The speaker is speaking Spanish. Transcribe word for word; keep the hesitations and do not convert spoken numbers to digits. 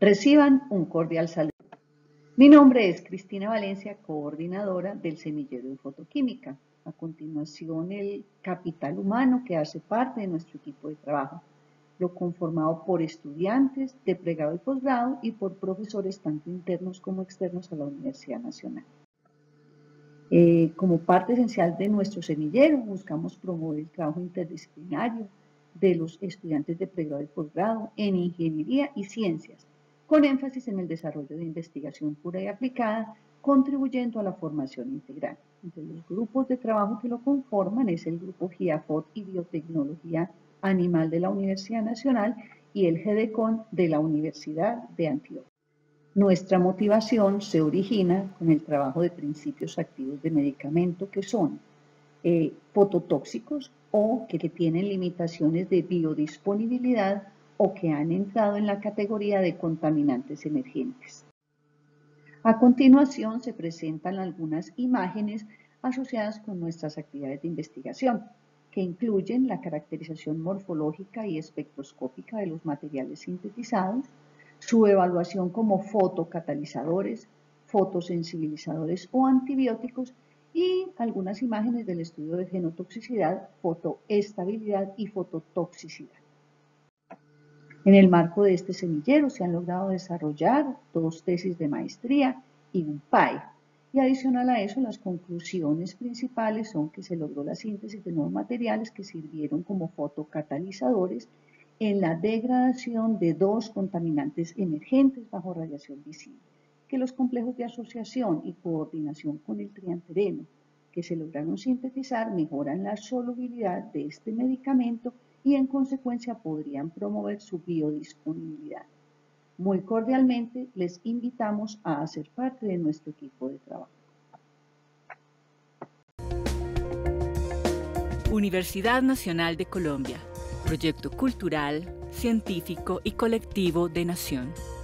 Reciban un cordial saludo. Mi nombre es Cristina Valencia, coordinadora del Semillero de Fotoquímica. A continuación, el capital humano que hace parte de nuestro equipo de trabajo, lo conformado por estudiantes de pregrado y posgrado y por profesores tanto internos como externos a la Universidad Nacional. Eh, como parte esencial de nuestro semillero, buscamos promover el trabajo interdisciplinario de los estudiantes de pregrado y posgrado en ingeniería y ciencias, con énfasis en el desarrollo de investigación pura y aplicada, contribuyendo a la formación integral. Entre los grupos de trabajo que lo conforman es el grupo GIAFOT y Biotecnología Animal de la Universidad Nacional y el GEDECON de la Universidad de Antioquia. Nuestra motivación se origina con el trabajo de principios activos de medicamento que son eh, fototóxicos o que, que tienen limitaciones de biodisponibilidad o que han entrado en la categoría de contaminantes emergentes. A continuación se presentan algunas imágenes asociadas con nuestras actividades de investigación, que incluyen la caracterización morfológica y espectroscópica de los materiales sintetizados, su evaluación como fotocatalizadores, fotosensibilizadores o antibióticos y algunas imágenes del estudio de genotoxicidad, fotoestabilidad y fototoxicidad. En el marco de este semillero se han logrado desarrollar dos tesis de maestría y un P A E. Y adicional a eso, las conclusiones principales son que se logró la síntesis de nuevos materiales que sirvieron como fotocatalizadores en la degradación de dos contaminantes emergentes bajo radiación visible, que los complejos de asociación y coordinación con el triantereno que se lograron sintetizar mejoran la solubilidad de este medicamento y en consecuencia podrían promover su biodisponibilidad. Muy cordialmente les invitamos a hacer parte de nuestro equipo de trabajo. Universidad Nacional de Colombia, proyecto cultural, científico y colectivo de nación.